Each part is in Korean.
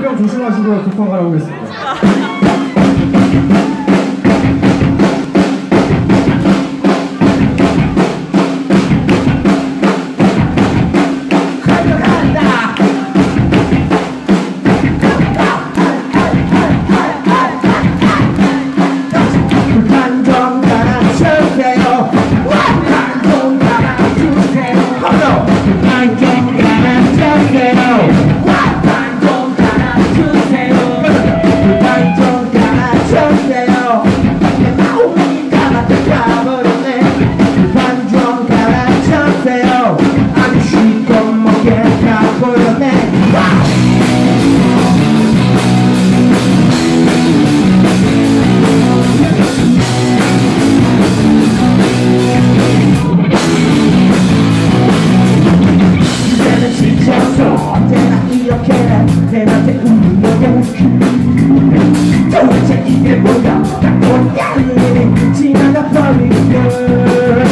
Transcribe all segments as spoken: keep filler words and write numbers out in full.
감염병 조심하시고 급한 가라고 하겠습니다. 도대체 이게 뭐야? 딱 뭐야? 지나가 버리고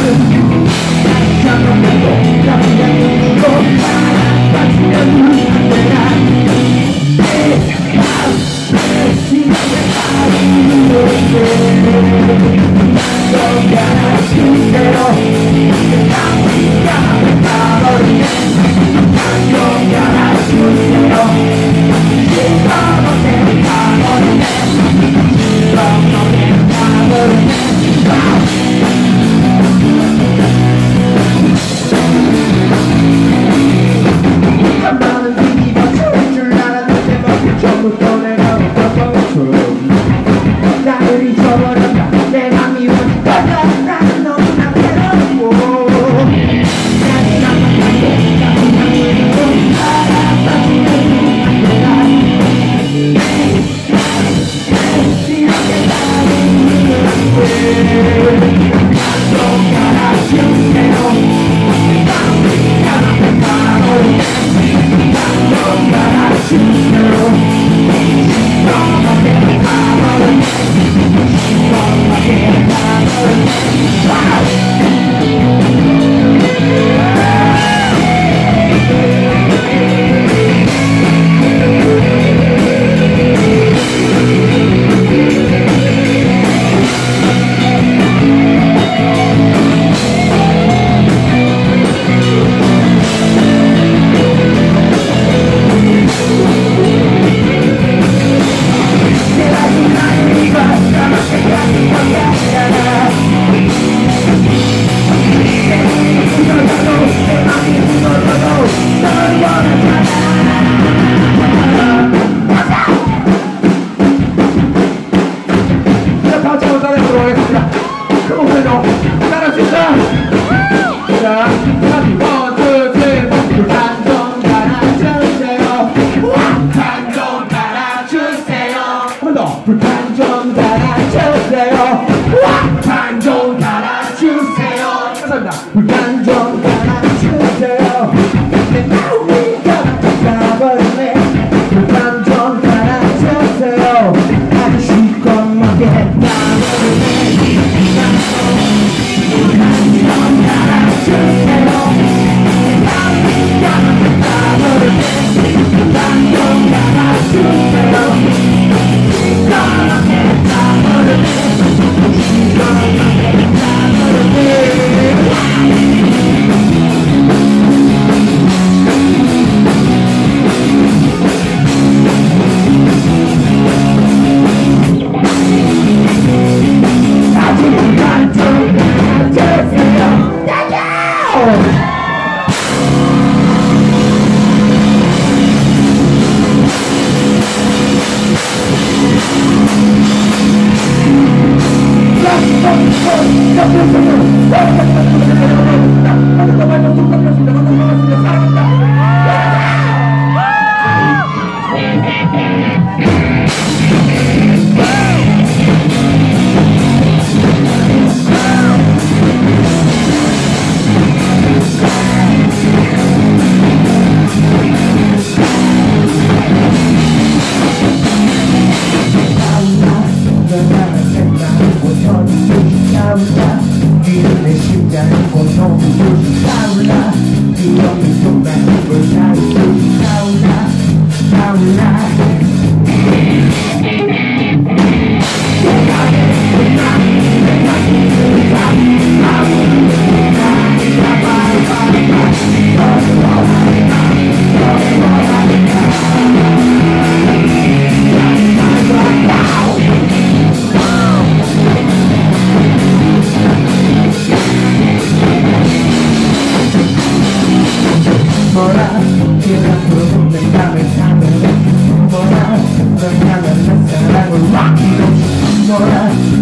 불판 좀 달아주세요. 불판 좀 달아주세요. 감사합니다. 불판 좀 달아주세요. 내 마음이 가버리네. 불판 좀 달아주세요. 아주 시커멓게 나버리네. 불판 좀 달아주세요. 내 마음이 가버리네. 불판 좀 달아주세요.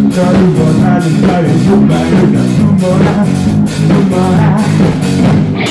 너를 원하는 나를 정말 난 숨어라 숨어라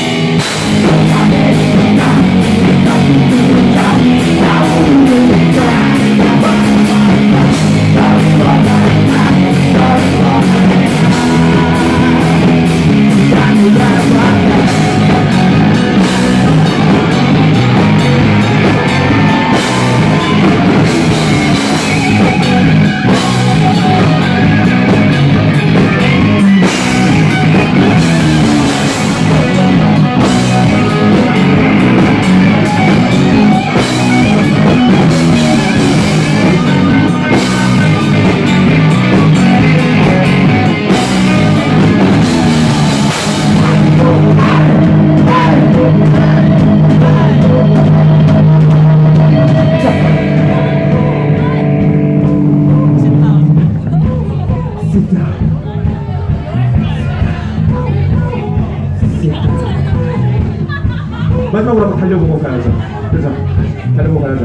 마지막으로 한번 달려보고 가야죠. 그렇죠? 달려보고 가야죠.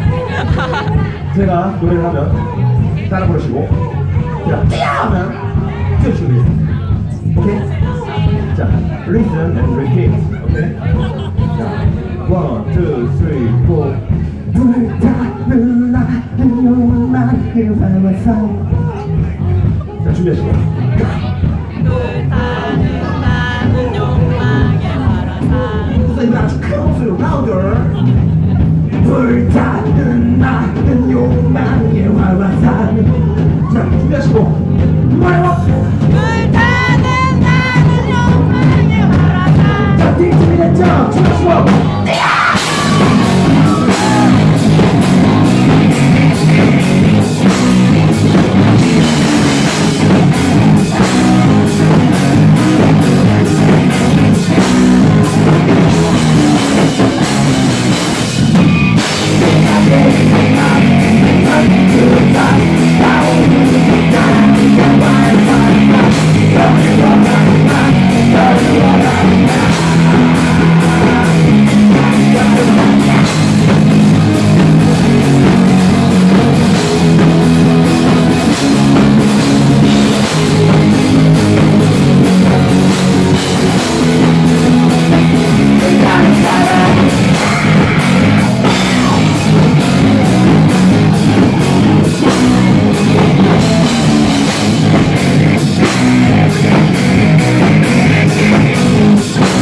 제가 노래를 하면 따라 부르시고 제가 뛰어 하면 뛰어주시면 되겠습니다. 오케이? 자, listen and repeat. 오케이? 자, one, two, three, four. 불타는 나는 욕망에 와서. 자, 준비하시고. 불타는 나는 욕망의 활화산. 자, 준비하시고 말해봐. 불타는 나는 욕망의 활화산. 자, 뒤 준비됐죠? 준비하시고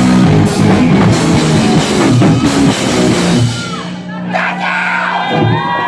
네.